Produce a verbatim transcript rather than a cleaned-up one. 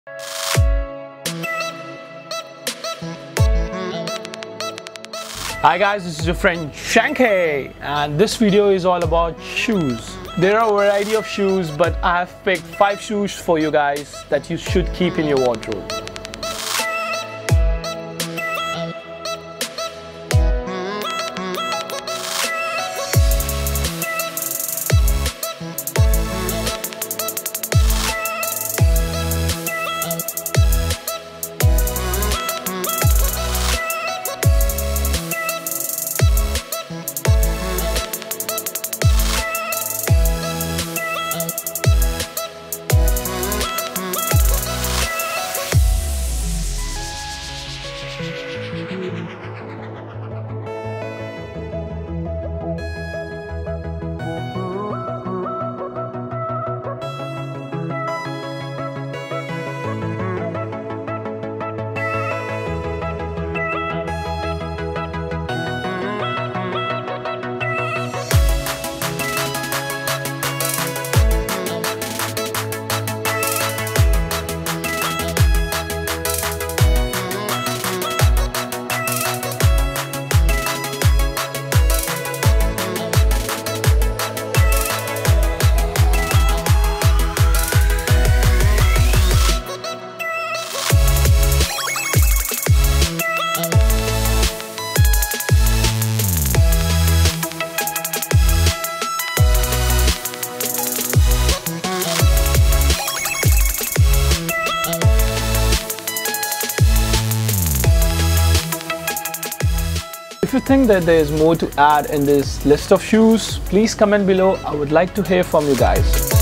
Hi guys, this is your friend Shanky, and this video is all about shoes. There are a variety of shoes, but I have picked five shoes for you guys that you should keep in your wardrobe. If you think that there is more to add in this list of shoes, please comment below. I would like to hear from you guys.